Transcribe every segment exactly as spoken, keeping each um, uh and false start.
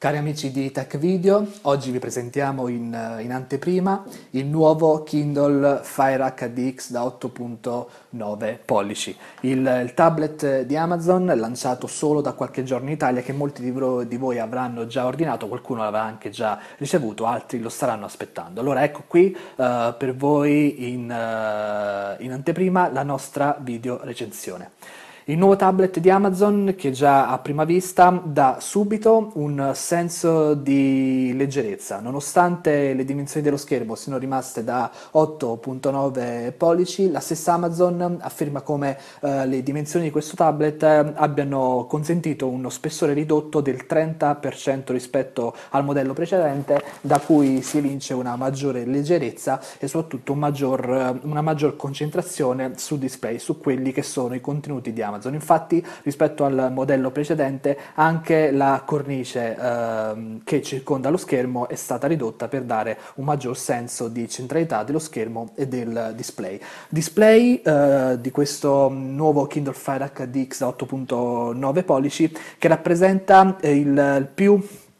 Cari amici di Tech Video, oggi vi presentiamo in, in anteprima il nuovo Kindle Fire acca di X da otto virgola nove pollici, il, il tablet di Amazon lanciato solo da qualche giorno in Italia che molti di, voi, di voi avranno già ordinato, qualcuno l'avrà anche già ricevuto, altri lo staranno aspettando. Allora ecco qui uh, per voi in, uh, in anteprima la nostra video recensione. Il nuovo tablet di Amazon che già a prima vista dà subito un senso di leggerezza, nonostante le dimensioni dello schermo siano rimaste da otto virgola nove pollici, la stessa Amazon afferma come eh, le dimensioni di questo tablet abbiano consentito uno spessore ridotto del trenta per cento rispetto al modello precedente, da cui si evince una maggiore leggerezza e soprattutto un maggior, una maggior concentrazione sul display, su quelli che sono i contenuti di Amazon. Amazon. Infatti, rispetto al modello precedente, anche la cornice eh, che circonda lo schermo è stata ridotta per dare un maggior senso di centralità dello schermo e del display. Display eh, di questo nuovo Kindle Fire acca di X da otto virgola nove pollici che rappresenta il, il più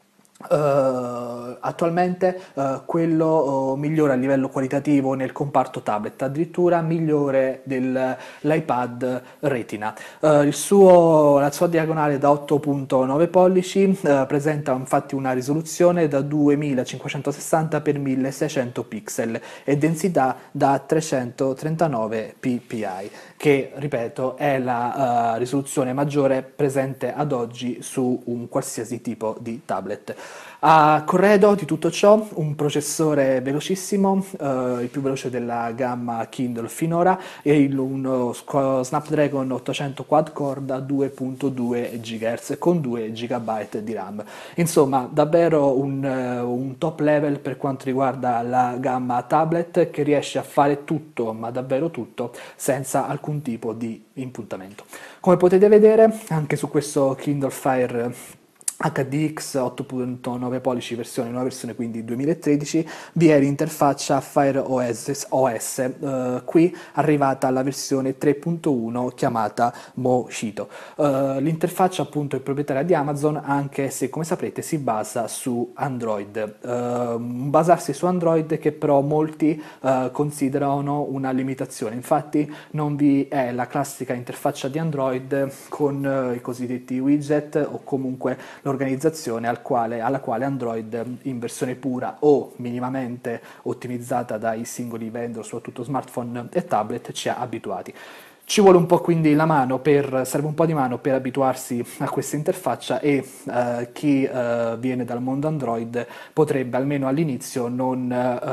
Uh, attualmente uh, quello uh, migliore a livello qualitativo nel comparto tablet, addirittura migliore dell'iPad Retina. Uh, il suo, la sua diagonale da otto virgola nove pollici uh, presenta infatti una risoluzione da duemilacinquecentosessanta per milleseicento pixel e densità da trecentotrentanove ppi, che ripeto è la uh, risoluzione maggiore presente ad oggi su un qualsiasi tipo di tablet. A corredo di tutto ciò un processore velocissimo, eh, il più veloce della gamma Kindle finora, e il, uno Snapdragon ottocento quad core da due virgola due gigahertz con due giga di RAM. Insomma, davvero un, un top level per quanto riguarda la gamma tablet, che riesce a fare tutto, ma davvero tutto, senza alcun tipo di impuntamento. Come potete vedere, anche su questo Kindle Fire acca di X otto virgola nove pollici versione, nuova versione quindi duemilatredici, vi è l'interfaccia Fire O S, O S eh, qui arrivata alla versione tre punto uno chiamata Moschito. Eh, l'interfaccia appunto è proprietaria di Amazon, anche se come saprete si basa su Android. Eh, basarsi su Android che però molti eh, considerano una limitazione, infatti non vi è la classica interfaccia di Android con eh, i cosiddetti widget o comunque l'organizzazione al quale, alla quale Android in versione pura o minimamente ottimizzata dai singoli vendor, soprattutto smartphone e tablet, ci ha abituati. Ci vuole un po' quindi la mano per, serve un po' di mano per abituarsi a questa interfaccia e eh, chi eh, viene dal mondo Android potrebbe almeno all'inizio non,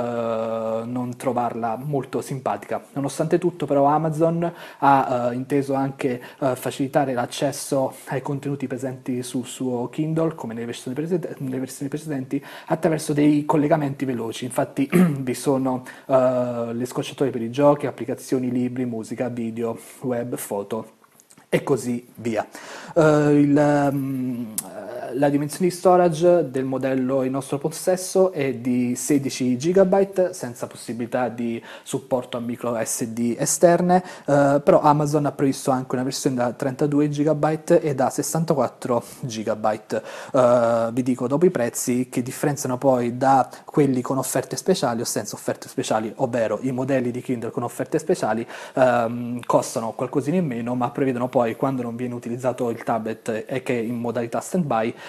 eh, non trovarla molto simpatica. Nonostante tutto però Amazon ha eh, inteso anche eh, facilitare l'accesso ai contenuti presenti sul suo Kindle, come nelle versioni, preced- nelle versioni precedenti, attraverso dei collegamenti veloci. Infatti vi sono eh, le scorciatoie per i giochi, applicazioni, libri, musica, video, web, foto e così via. Uh, il, um, la dimensione di storage del modello in nostro possesso è di sedici giga senza possibilità di supporto a micro S D esterne, uh, però Amazon ha previsto anche una versione da trentadue giga e da sessantaquattro giga. Uh, vi dico dopo i prezzi, che differenziano poi da quelli con offerte speciali o senza offerte speciali, ovvero i modelli di Kindle con offerte speciali um, costano qualcosina in meno, ma prevedono poi Poi, quando non viene utilizzato il tablet e che è in modalità stand-by, eh,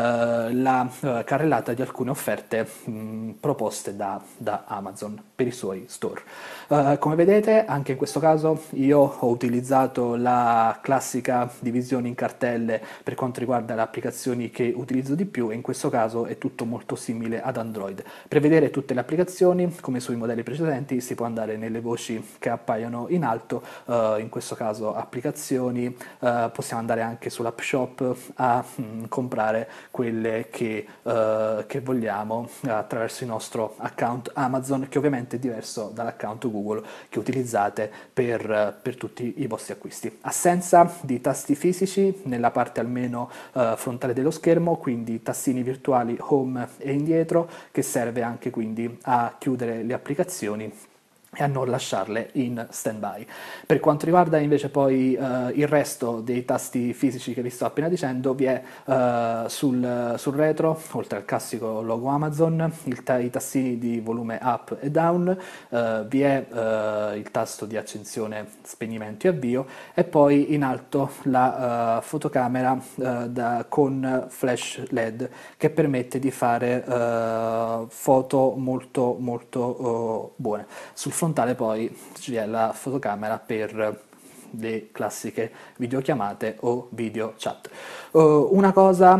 la eh, carrellata di alcune offerte mh, proposte da, da Amazon per i suoi store. Uh, come vedete, anche in questo caso io ho utilizzato la classica divisione in cartelle per quanto riguarda le applicazioni che utilizzo di più, e in questo caso è tutto molto simile ad Android. Per vedere tutte le applicazioni, come sui modelli precedenti, si può andare nelle voci che appaiono in alto, uh, in questo caso applicazioni. Uh, possiamo andare anche sull'app shop a mm, comprare quelle che, uh, che vogliamo attraverso il nostro account Amazon, che ovviamente è diverso dall'account Google che utilizzate per, per tutti i vostri acquisti. Assenza di tasti fisici nella parte almeno uh, frontale dello schermo, quindi tastini virtuali home e indietro, che serve anche quindi a chiudere le applicazioni e a non lasciarle in stand-by. Per quanto riguarda invece poi eh, il resto dei tasti fisici che vi sto appena dicendo, vi è eh, sul, sul retro, oltre al classico logo Amazon, il ta- i tastini di volume up e down, eh, vi è eh, il tasto di accensione, spegnimento e avvio, e poi in alto la eh, fotocamera eh, da- con flash L E D che permette di fare eh, foto molto molto eh, buone. Sul frontale poi c'è la fotocamera per le classiche videochiamate o video chat. Uh, una cosa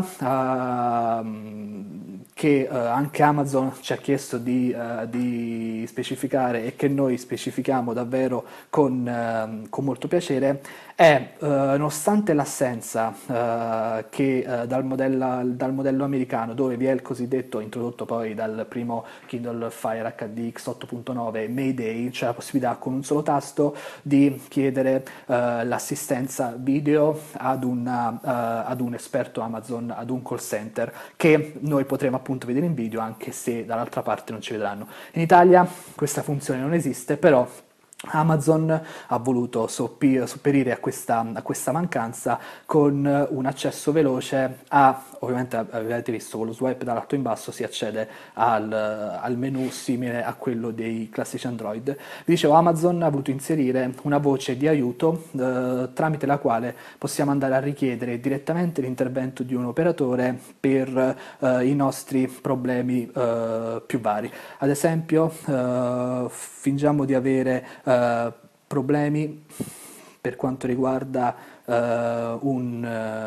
uh, che uh, anche Amazon ci ha chiesto di, uh, di specificare e che noi specifichiamo davvero con, uh, con molto piacere è, uh, nonostante l'assenza uh, che uh, dal, modello, dal modello americano, dove vi è il cosiddetto, introdotto poi dal primo Kindle Fire acca di X otto punto nove Mayday, cioè la possibilità con un solo tasto di chiedere uh, l'assistenza video ad, una, uh, ad un esperto Amazon, ad un call center, che noi potremo appunto vedere in video anche se dall'altra parte non ci vedranno. In Italia questa funzione non esiste, però Amazon ha voluto soppi- sopperire a questa, a questa mancanza con un accesso veloce a, ovviamente avete visto con lo swipe dall'alto in basso si accede al, al menu simile a quello dei classici Android. Vi dicevo, Amazon ha voluto inserire una voce di aiuto eh, tramite la quale possiamo andare a richiedere direttamente l'intervento di un operatore per eh, i nostri problemi eh, più vari. Ad esempio, eh, fingiamo di avere eh, problemi per quanto riguarda eh, un,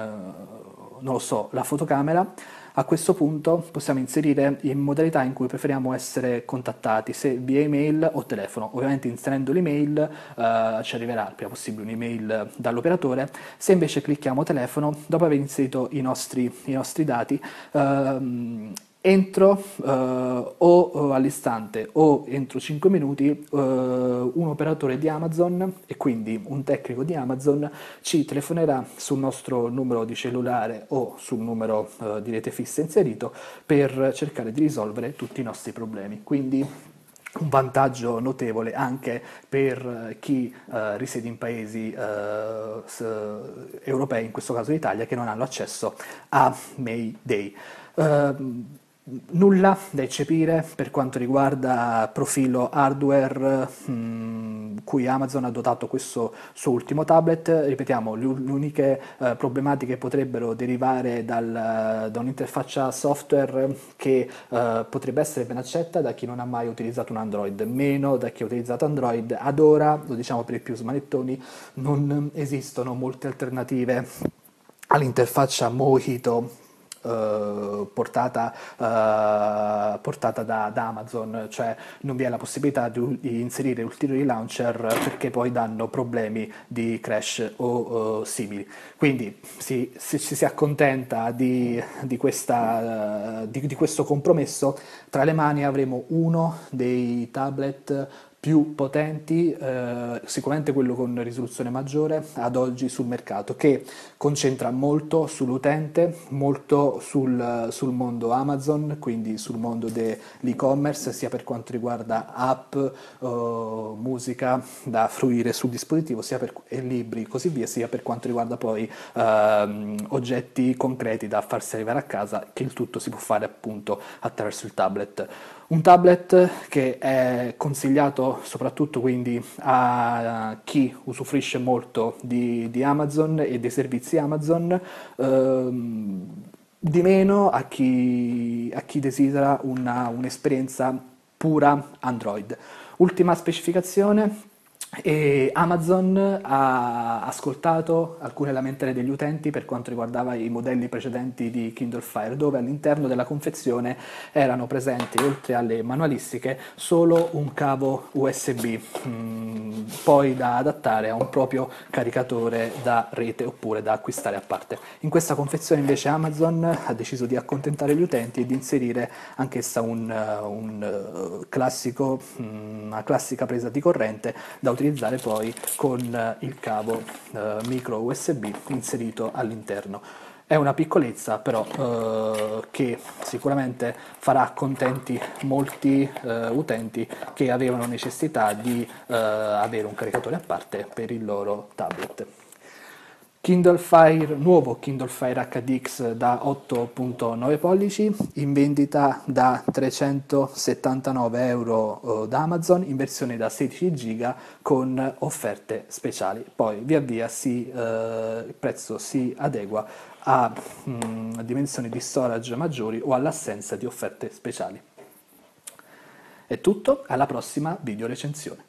eh, non lo so, la fotocamera. A questo punto possiamo inserire in modalità in cui preferiamo essere contattati, se via email o telefono. Ovviamente inserendo l'email eh, ci arriverà il prima possibile un'email dall'operatore. Se invece clicchiamo telefono, dopo aver inserito i nostri, i nostri dati, ehm, entro eh, o eh, all'istante o entro cinque minuti eh, un operatore di Amazon, e quindi un tecnico di Amazon, ci telefonerà sul nostro numero di cellulare o sul numero eh, di rete fissa inserito per cercare di risolvere tutti i nostri problemi. Quindi un vantaggio notevole anche per chi eh, risiede in paesi eh, s- europei, in questo caso l'Italia, che non hanno accesso a Mayday. Uh, Nulla da eccepire per quanto riguarda profilo hardware mh, cui Amazon ha dotato questo suo ultimo tablet. Ripetiamo, le uniche uh, problematiche potrebbero derivare dal, da un'interfaccia software che uh, potrebbe essere ben accetta da chi non ha mai utilizzato un Android, meno da chi ha utilizzato Android. Ad ora, lo diciamo per i più smanettoni, non esistono molte alternative all'interfaccia Mojito eh, portata, eh, portata da, da Amazon, cioè non vi è la possibilità di, di inserire ulteriori launcher perché poi danno problemi di crash o, o simili. Quindi sì, se ci si accontenta di, di, questa, di, di questo compromesso, tra le mani avremo uno dei tablet più potenti, eh, sicuramente quello con risoluzione maggiore ad oggi sul mercato, che concentra molto sull'utente, molto sul, sul mondo Amazon, quindi sul mondo dell'e-commerce, sia per quanto riguarda app, eh, musica da fruire sul dispositivo, sia per, e libri, così via, sia per quanto riguarda poi ehm, oggetti concreti da farsi arrivare a casa, che il tutto si può fare appunto attraverso il tablet. Un tablet che è consigliato soprattutto quindi a chi usufruisce molto di, di Amazon e dei servizi Amazon, ehm, di meno a chi, a chi desidera una- un'esperienza pura Android. Ultima specificazione. E Amazon ha ascoltato alcune lamentele degli utenti per quanto riguardava i modelli precedenti di Kindle Fire, dove all'interno della confezione erano presenti, oltre alle manualistiche, solo un cavo U S B, mh, poi da adattare a un proprio caricatore da rete oppure da acquistare a parte. In questa confezione invece Amazon ha deciso di accontentare gli utenti e di inserire anch'essa un, un classico, una classica presa di corrente da utilizzare poi con il cavo eh, micro U S B inserito all'interno. È una piccolezza però eh, che sicuramente farà contenti molti eh, utenti che avevano necessità di eh, avere un caricatore a parte per il loro tablet. Kindle Fire, nuovo Kindle Fire H D X da otto virgola nove pollici, in vendita da trecentosettantanove euro eh, da Amazon, in versione da sedici giga con offerte speciali. Poi via via si, eh, il prezzo si adegua a mm, dimensioni di storage maggiori o all'assenza di offerte speciali. È tutto, alla prossima video recensione.